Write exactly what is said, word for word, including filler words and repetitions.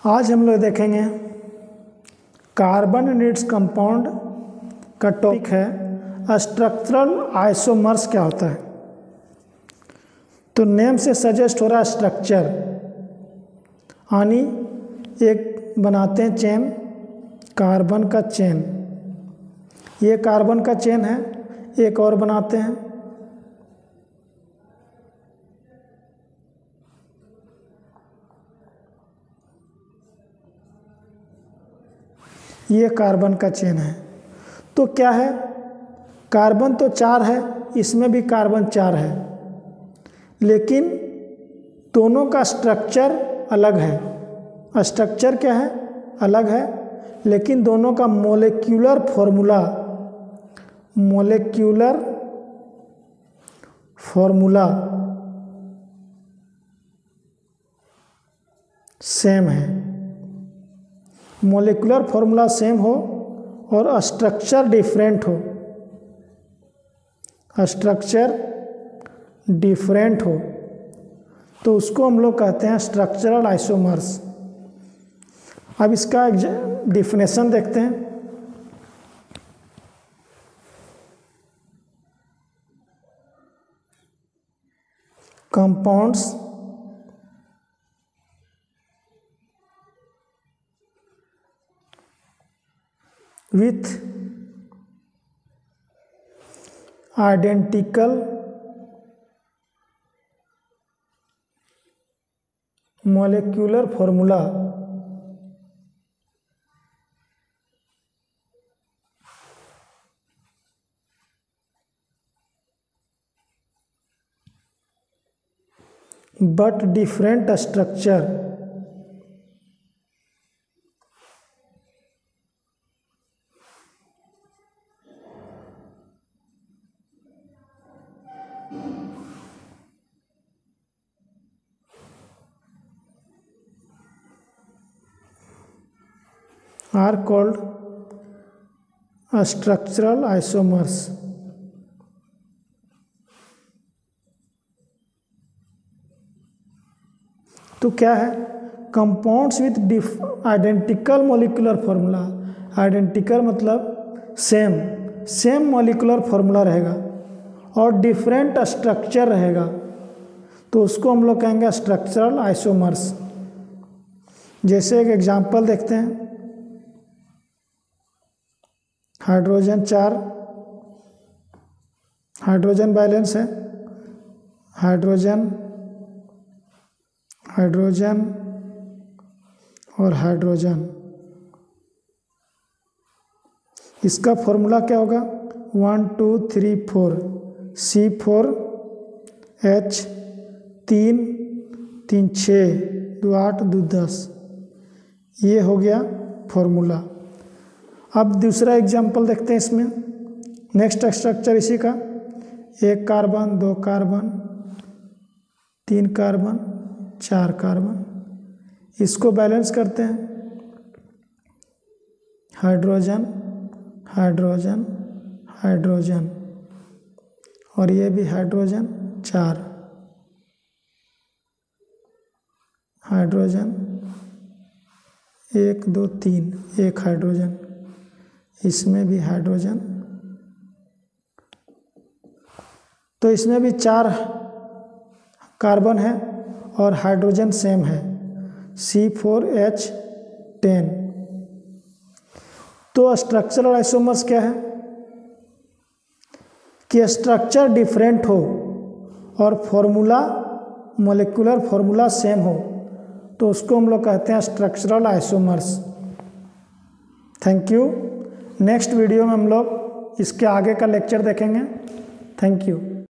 आज हम लोग देखेंगे कार्बन एंड इट्स कंपाउंड का टॉपिक है स्ट्रक्चरल आइसोमर्स क्या होता है। तो नेम से सजेस्ट हो रहा है स्ट्रक्चर, यानी एक बनाते हैं चेन, कार्बन का चेन, ये कार्बन का चेन है। एक और बनाते हैं, ये कार्बन का चेन है। तो क्या है, कार्बन तो चार है, इसमें भी कार्बन चार है, लेकिन दोनों का स्ट्रक्चर अलग है। स्ट्रक्चर क्या है, अलग है, लेकिन दोनों का molecular formula molecular formula same है। मोलेकुलर फॉर्मूला सेम हो और स्ट्रक्चर डिफरेंट हो, स्ट्रक्चर डिफरेंट हो तो उसको हम लोग कहते हैं स्ट्रक्चरल आइसोमर्स। अब इसका डिफिनेशन देखते हैं। Compounds with identical molecular formula but different structure are called structural isomers। तो क्या है, compounds with identical molecular formula. Identical मतलब सेम सेम मोलिकुलर फॉर्मूला रहेगा और डिफरेंट स्ट्रक्चर रहेगा, तो उसको हम लोग कहेंगे स्ट्रक्चरल आइसोमर्स। जैसे एक एग्जांपल देखते हैं, हाइड्रोजन चार, हाइड्रोजन बैलेंस है, हाइड्रोजन हाइड्रोजन और हाइड्रोजन। इसका फॉर्मूला क्या होगा, one two three four, C four H तीन तीन छः दो आठ दो दस, ये हो गया फॉर्मूला। अब दूसरा एग्जांपल देखते हैं इसमें। नेक्स्ट स्ट्रक्चर इसी का, एक कार्बन, दो कार्बन, तीन कार्बन, चार कार्बन। इसको बैलेंस करते हैं, हाइड्रोजन हाइड्रोजन हाइड्रोजन, और ये भी हाइड्रोजन चार, हाइड्रोजन एक दो तीन, एक हाइड्रोजन, इसमें भी हाइड्रोजन। तो इसमें भी चार कार्बन है और हाइड्रोजन सेम है, सी फोर एच टेन। तो स्ट्रक्चरल आइसोमर्स क्या है कि स्ट्रक्चर डिफरेंट हो और फॉर्मूला मोलिकुलर फॉर्मूला सेम हो, तो उसको हम लोग कहते हैं structural isomers. Thank you. Next video में हम लोग इसके आगे का लेक्चर देखेंगे। Thank you.